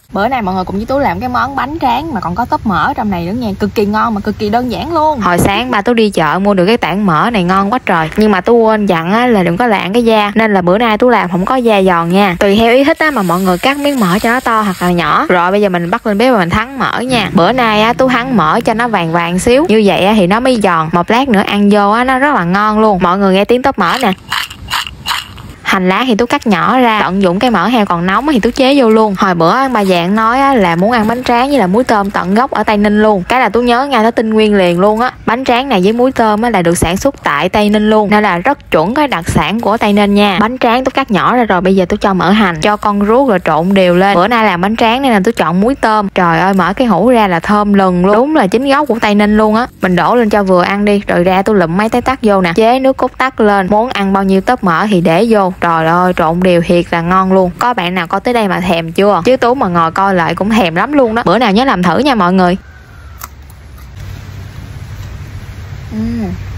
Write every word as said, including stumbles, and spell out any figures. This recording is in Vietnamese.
Bữa nay mọi người cùng với Tú làm cái món bánh tráng mà còn có tóp mỡ trong này nữa nha, cực kỳ ngon mà cực kỳ đơn giản luôn. Hồi sáng ba Tú đi chợ mua được cái tảng mỡ này ngon quá trời, nhưng mà Tú quên dặn á, là đừng có lạng cái da, nên là bữa nay Tú làm không có da giòn nha. Tùy theo ý thích á, mà mọi người cắt miếng mỡ cho nó to hoặc là nhỏ. Rồi bây giờ mình bắt lên bếp và mình thắng mỡ nha. Bữa nay á, Tú thắng mỡ cho nó vàng vàng xíu, như vậy á, thì nó mới giòn, một lát nữa ăn vô á, nó rất là ngon luôn. Mọi người nghe tiếng tóp mỡ nè. Hành lá thì Tú cắt nhỏ ra, tận dụng cái mỡ heo còn nóng thì Tú chế vô luôn. Hồi bữa ăn bà Dạng nói á, là muốn ăn bánh tráng với là muối tôm tận gốc ở Tây Ninh luôn. Cái là Tú nhớ ngay nó tinh nguyên liền luôn á. Bánh tráng này với muối tôm á, là được sản xuất tại Tây Ninh luôn, nên là rất chuẩn cái đặc sản của Tây Ninh nha. Bánh tráng Tú cắt nhỏ ra rồi, bây giờ Tú cho mỡ hành, cho con ruốc rồi trộn đều lên. Bữa nay làm bánh tráng nên là Tú chọn muối tôm. Trời ơi, mở cái hũ ra là thơm lừng luôn, đúng là chính gốc của Tây Ninh luôn á. Mình đổ lên cho vừa ăn đi, rồi ra Tú lụm mấy cái tắc vô nè, chế nước cốt tắc lên. Muốn ăn bao nhiêu tóp mỡ thì để vô. Trời ơi, trộn đều thiệt là ngon luôn. Có bạn nào coi tới đây mà thèm chưa? Chứ Tú mà ngồi coi lại cũng thèm lắm luôn đó. Bữa nào nhớ làm thử nha mọi người. uhm.